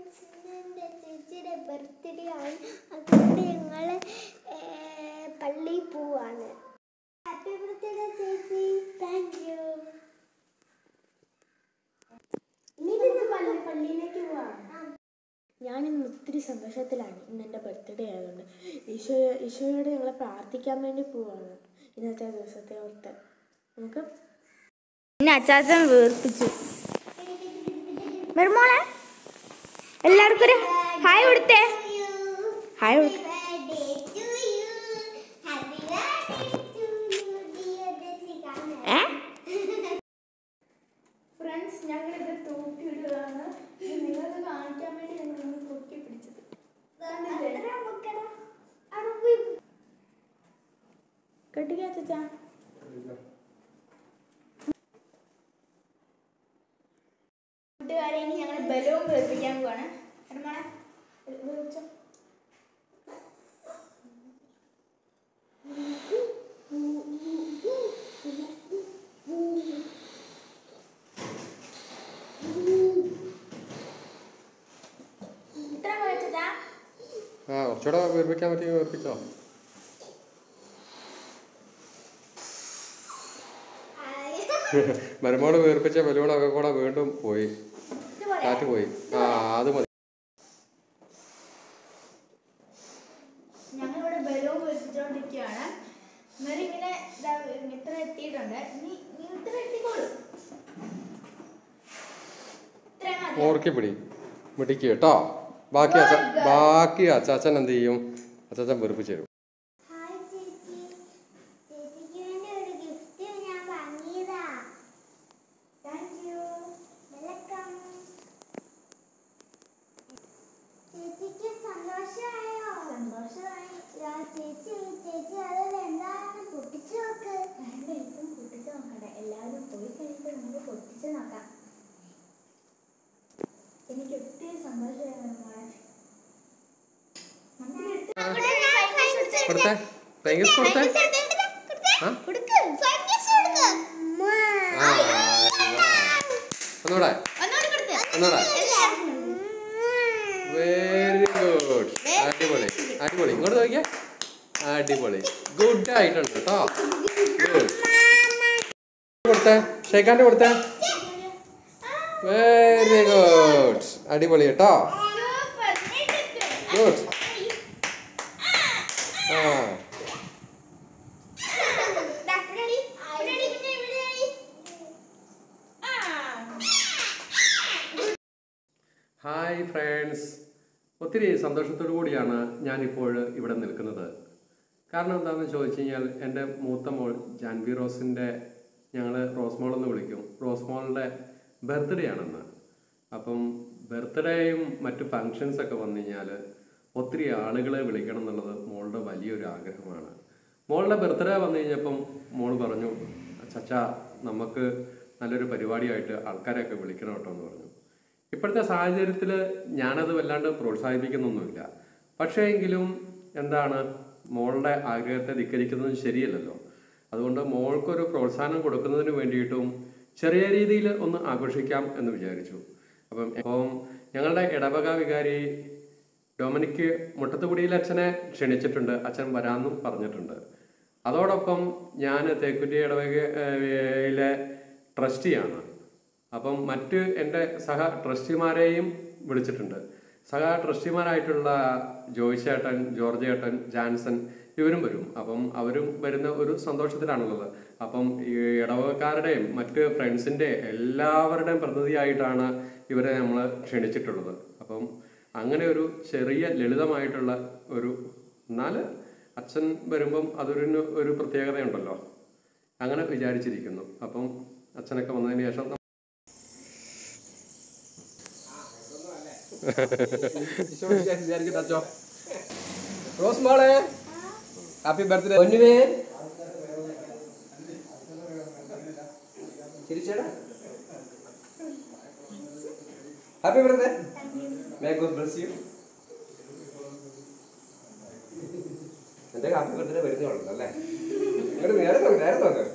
Friends, എൻ്റെ ചേച്ചിയുടെ birthday ആണ്. അതുകൊണ്ട് ഞങ്ങൾ പള്ളിയിൽ പോവാണ്. ഹാപ്പി ബർത്ത്ഡേ ചേച്ചി. Thank you. പള്ളിയിലേക്ക് പോവാണ്. ഞാനിന്ന് ഒത്തിരി സന്തോഷത്തിലാണ്. ഇന്ന് എൻ്റെ ബർത്ത്ഡേ ആയതുകൊണ്ട് ഈശോയോട് ഞങ്ങളെ പ്രാർത്ഥിക്കാൻ വേണ്ടി പോവാണ്. ഇന്നത്തെ ദിവസത്തെ ഓർത്ത് നമുക്ക് പിന്നെ അച്ചാച്ചൻ വീർപ്പിച്ചു. മെർമോളെ എല്ലാവർക്കും ഒരു ഹായ് കൊടുത്തേ. ഹായ് കൊടുത്തേ. ഫ്രണ്ട്സ്, ഞങ്ങളിത് തൂക്കിയിടുകയാണ്. നിങ്ങൾക്ക് കാണിക്കാൻ വേണ്ടി ഞങ്ങൾ തൂക്കി പിടിച്ചത്. കെട്ടിക്കാ ചാ. കൂട്ടുകാരെ, ഇനി ഞങ്ങൾ ബലൂൺ വീർപ്പിക്കാൻ പോവാണ്. കുറച്ചുകൂടെ വീർപ്പിക്കാൻ പറ്റി വീർപ്പിച്ചോ. മരുമോള് വീർപ്പിച്ച ബലൂണൊക്കെ കൂടെ വീണ്ടും പോയി, കാറ്റ് പോയി. അത് മതി. ഞങ്ങളിവിടെ ബലൂൺ വീർപ്പിച്ചോണ്ടിരിക്കുകയാണ്. ഇങ്ങനെ ഇത്ര എത്തിയിട്ടുണ്ട്. ഓർക്കിപ്പിടി മിടിക്ക് കേട്ടോ. ബാക്കി അച്ചാച്ചൻ എന്ത് ചെയ്യും? അച്ചാച്ചൻ വീർപ്പിച്ചു തരും. എല്ലാവരും പോയി കഴിഞ്ഞിട്ട് നമുക്ക് പൊട്ടിച്ച് നോക്കാം. എനിക്ക് ഒത്തിരി സന്തോഷമായിരുന്നു. Very good. അടിപൊളി അടിപൊളി. ഇങ്ങോട്ട് നോക്കിയാ അടിപൊളി. ഗുഡ് ആയിട്ടുണ്ട് കേട്ടോ. കൊടുത്തേ, ഷേക്കാൻ്റെ കൊടുത്തേ. Very good. അടിപൊളി കേട്ടോ. ഗുഡ്. ഹായ് ഫ്രണ്ട്സ്, ഒത്തിരി സന്തോഷത്തോടു കൂടിയാണ് ഞാനിപ്പോൾ ഇവിടെ നിൽക്കുന്നത്. കാരണം എന്താണെന്ന് ചോദിച്ചു കഴിഞ്ഞാൽ, എൻ്റെ മൂത്ത മോൾ ജാൻവിറോസിൻ്റെ, ഞങ്ങൾ റോസ്മോൾ എന്ന് വിളിക്കും, റോസ്മോളുടെ ബർത്ത്ഡേ ആണെന്ന്. അപ്പം ബർത്ത്ഡേയും മറ്റ് ഫങ്ഷൻസൊക്കെ വന്നു കഴിഞ്ഞാൽ ഒത്തിരി ആളുകളെ വിളിക്കണം എന്നുള്ളത് മോളുടെ വലിയൊരു ആഗ്രഹമാണ്. മോളുടെ ബർത്ത്ഡേ വന്നു കഴിഞ്ഞപ്പം മോൾ പറഞ്ഞു, ചച്ചാ നമുക്ക് നല്ലൊരു പരിപാടിയായിട്ട് ആൾക്കാരെയൊക്കെ വിളിക്കണം കേട്ടോ എന്ന് പറഞ്ഞു. ഇപ്പോഴത്തെ സാഹചര്യത്തിൽ ഞാനത് വല്ലാണ്ട് പ്രോത്സാഹിപ്പിക്കുന്നൊന്നുമില്ല. പക്ഷേ എങ്കിലും എന്താണ്, മോളുടെ ആഗ്രഹത്തെ ധിക്കരിക്കുന്നത് ശരിയല്ലല്ലോ. അതുകൊണ്ട് മോൾക്കൊരു പ്രോത്സാഹനം കൊടുക്കുന്നതിന് വേണ്ടിയിട്ടും ചെറിയ രീതിയിൽ ഒന്ന് ആഘോഷിക്കാം എന്ന് വിചാരിച്ചു. അപ്പം ഞങ്ങളുടെ ഇടവക വികാരി ഡൊമിനിക്ക് മുട്ടത്തുകുടിയിൽ അച്ഛനെ ക്ഷണിച്ചിട്ടുണ്ട്. അച്ഛൻ വരാമെന്നും പറഞ്ഞിട്ടുണ്ട്. അതോടൊപ്പം ഞാൻ തേക്കുറ്റി ഇടവകയിലെ ട്രസ്റ്റിയാണ്. അപ്പം മറ്റ് എൻ്റെ സഹ ട്രസ്റ്റിമാരെയും വിളിച്ചിട്ടുണ്ട്. സഹ ട്രസ്റ്റിമാരായിട്ടുള്ള ജോയ് ചേട്ടൻ, ജോർജ് ചേട്ടൻ, ജാൻസൺ ഇവരും വരും. അപ്പം അവരും വരുന്ന ഒരു സന്തോഷത്തിലാണുള്ളത്. അപ്പം ഈ ഇടവകക്കാരുടെയും മറ്റ് ഫ്രണ്ട്സിൻ്റെ എല്ലാവരുടെയും പ്രതിനിധിയായിട്ടാണ് ഇവരെ നമ്മൾ ക്ഷണിച്ചിട്ടുള്ളത്. അപ്പം അങ്ങനെ ഒരു ചെറിയ ലളിതമായിട്ടുള്ള ഒരു, എന്നാൽ അച്ഛൻ വരുമ്പം അതൊരു പ്രത്യേകതയുണ്ടല്ലോ, അങ്ങനെ വിചാരിച്ചിരിക്കുന്നു. അപ്പം അച്ഛനൊക്കെ വന്നതിന് ശേഷം റോസ് മോളെ ഹാപ്പി ബർത്ത്ഡേ. പൊന്നുവേ ചിരിച്ചേടാ. Happy birthday. May God bless you. എൻ്റെ ഹാപ്പി ബർത്ത്ഡേ വരുന്നേ ഉള്ളൂ അല്ലേ? ഇങ്ങോട്ട് നേരെ നോക്ക്, നേരെ നോക്ക്.